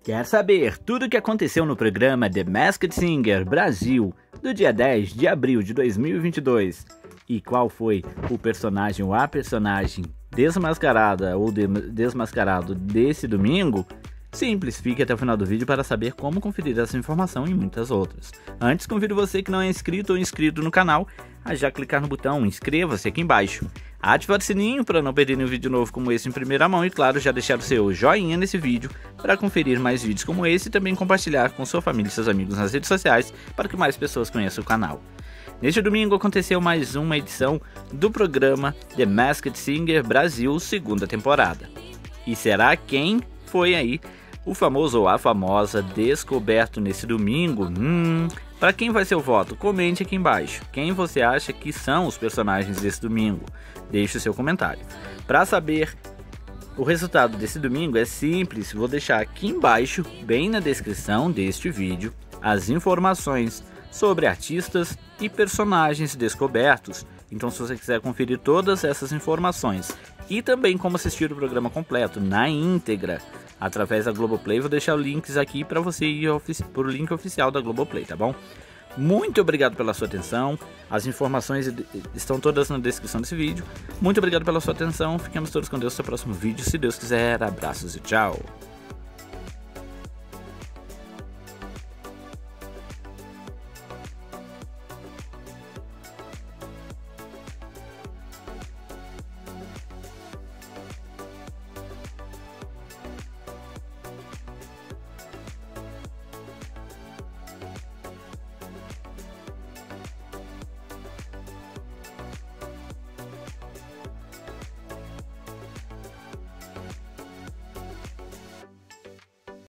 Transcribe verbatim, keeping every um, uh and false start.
Quer saber tudo o que aconteceu no programa The Masked Singer Brasil do dia dez de abril de dois mil e vinte e dois e qual foi o personagem ou a personagem desmascarada ou de desmascarado desse domingo? Simples, fique até o final do vídeo para saber como conferir essa informação e muitas outras. Antes, convido você que não é inscrito ou inscrito no canal a já clicar no botão inscreva-se aqui embaixo. Ativar o sininho para não perder nenhum vídeo novo como esse em primeira mão e, claro, já deixar o seu joinha nesse vídeo para conferir mais vídeos como esse e também compartilhar com sua família e seus amigos nas redes sociais para que mais pessoas conheçam o canal. Neste domingo aconteceu mais uma edição do programa The Masked Singer Brasil, segunda temporada. E será quem foi aí o famoso ou a famosa descoberto nesse domingo? Hum, para quem vai ser o voto? Comente aqui embaixo. Quem você acha que são os personagens desse domingo? Deixe o seu comentário. Para saber o resultado desse domingo é simples, vou deixar aqui embaixo, bem na descrição deste vídeo, as informações sobre artistas e personagens descobertos. Então, se você quiser conferir todas essas informações e também como assistir o programa completo na íntegra através da Globoplay, vou deixar links aqui para você ir para o link oficial da Globoplay, tá bom? Muito obrigado pela sua atenção, as informações estão todas na descrição desse vídeo. Muito obrigado pela sua atenção, ficamos todos com Deus no próximo vídeo, se Deus quiser. Abraços e tchau!